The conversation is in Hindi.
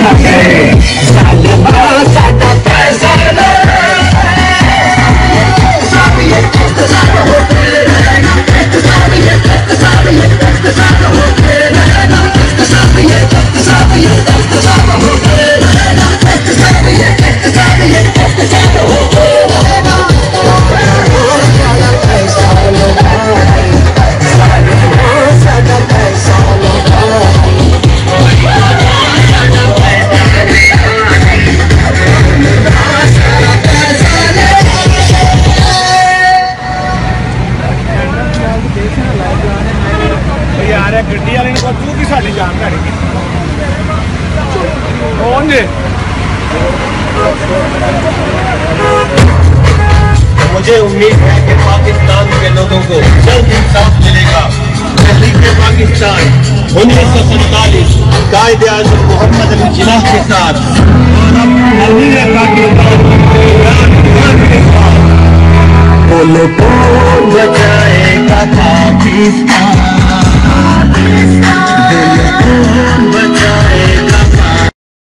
गड्डी वाले को तू की साड़ी जान गाड़ी कौन जे मुझे उम्मीद है कि पाकिस्तान के लोगों को जल्द इंसाफ मिलेगा। तहरीक पाकिस्तान 1947 कायदे आज़म मोहम्मद अली जिन्ना के साथ और अब पाकिस्तान बोलो कौन बचाएगा पाकिस्तान।